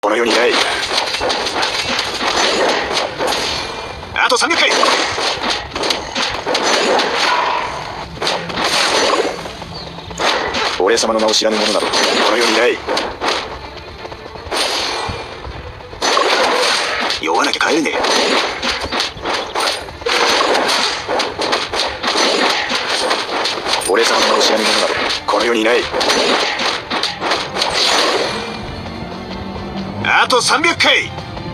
この世にない。あと300回。俺様の名を知らぬ者などこの世にない。酔わなきゃ帰れねえ。俺様の名を知らぬ者などこの世にない。あと300回。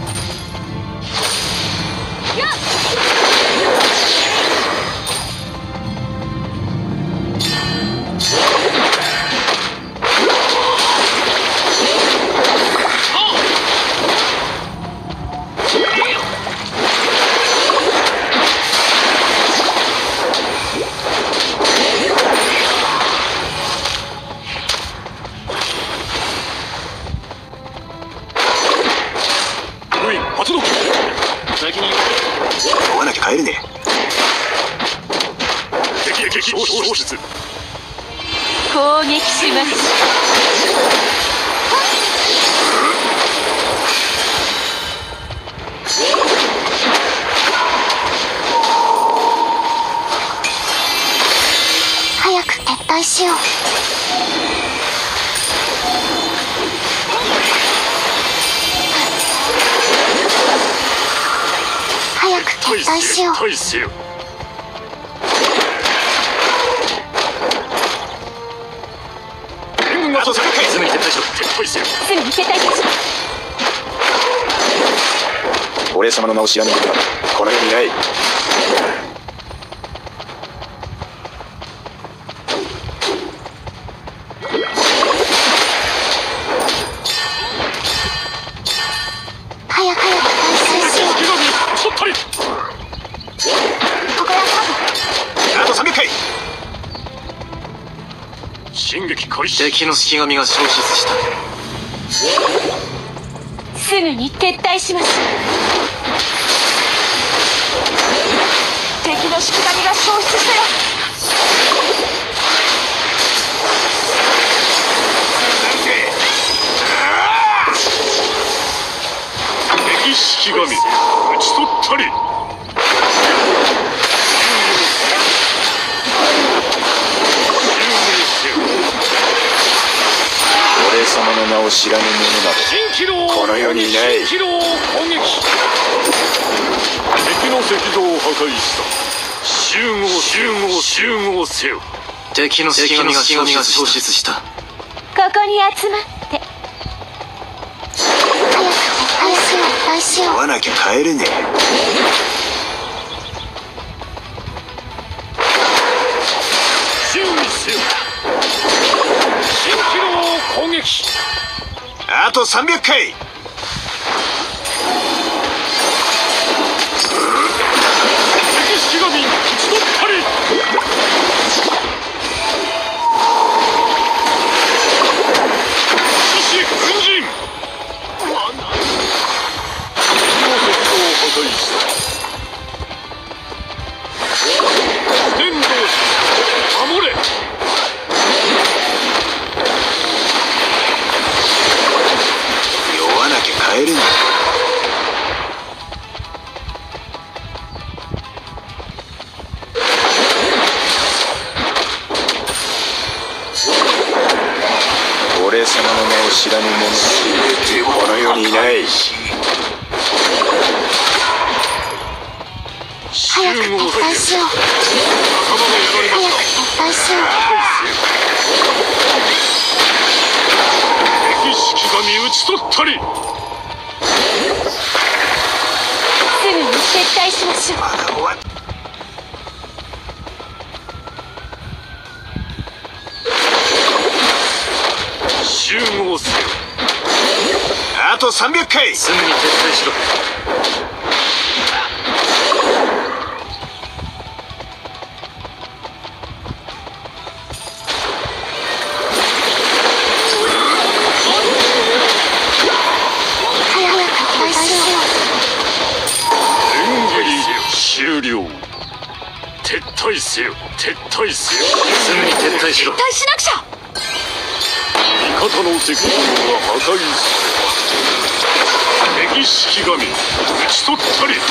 追わなきゃ帰れねえ。敵消失。 攻撃します。 早く撤退しよう。早く撤退しよう。 あと3回。すぐに撤退しろ。撤退せよ。 すぐに撤退しろ。 俺様の名を知らぬ者などこの世にない。 早く撤退しよう。ここやカあと300回。 進撃開始。敵の式神が消失した。 すぐに撤退します。敵の式神が消失したよ。 敵式神討ち取ったり。 俺様の名を知らぬ者などこの世にない。 蜃気楼攻撃。敵の石像を破壊した。集合せよ。敵の式神が消失した。 ここに集まって。 撤退しよう。 追わなきゃ帰れねえ。 注意せよ。蜃気楼攻撃。 あと300回。 敵式神討ち取ったり。獅子奮陣。敵の石像を破壊した。天道守れ。 酔わなきゃ帰れねえ。俺様の名を知らぬ者はこの世にいない。 早く撤退しよう。早く撤退しよう。 敵式神討ち取ったり。 すぐに撤退しましょう。 まだ終わっ集合せよ。 あと300回。 すぐに撤退しろ。終了。撤退せよ。撤退せよ。すぐに撤退しろ。 撤退しなくちゃ。 味方の石像が破壊された。 敵式神討ち取ったり。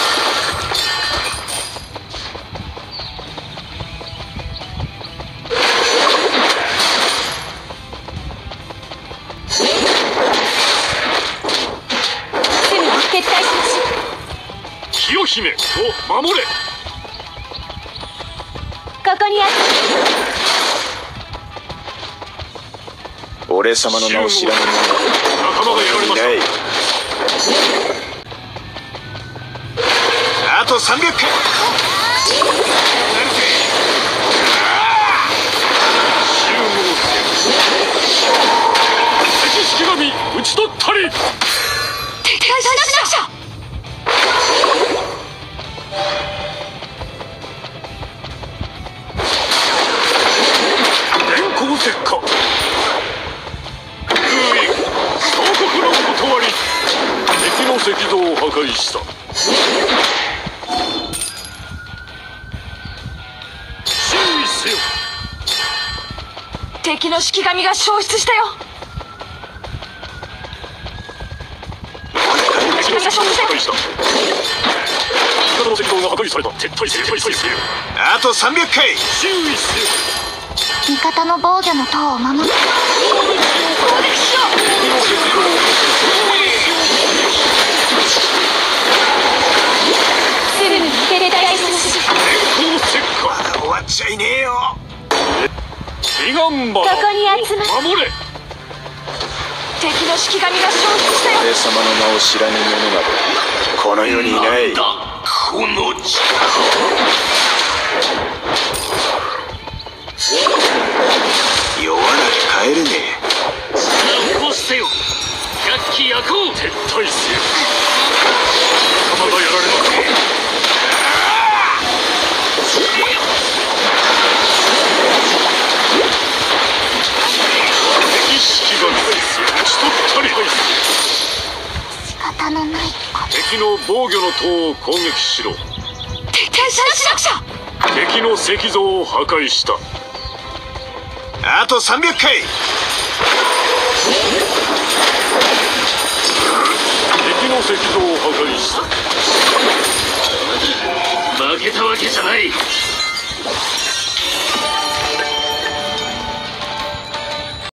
すぐに撤退しましょう。 清姫を守れ。 ここに集俺様の名を知らぬ者仲間がやられまいない。あと300回。 敵式神討ち取ったり。 撤退しなくちゃ。 電光石火。封印総国の断り。敵の石像を破壊した。注意せよ。 敵の式神が消失したよ。 敵の石像を破壊した。味方の石像が破壊された。撤退せよ。 あと300回。 注意せよ。 味方の防御の塔を守って。 すぐに撤退しましょう。 電光石火。 まだ終わっちゃいねえよ。 彼岸花ここに集ま守れ。 敵の式神が消失したよ。 俺様の名を知らぬ者などこの世にいない。 この力。 弱なき帰れね起こしてよ。百鬼夜行。撤退せよ。仲間がやられますか。敵式神討ち取ったり。 仕方のないこと。 敵の防御の塔を攻撃しろ。 撤退しなくちゃ。 敵の石像を破壊した。 え。あと300回。 敵の石像を破壊した。負けたわけじゃない。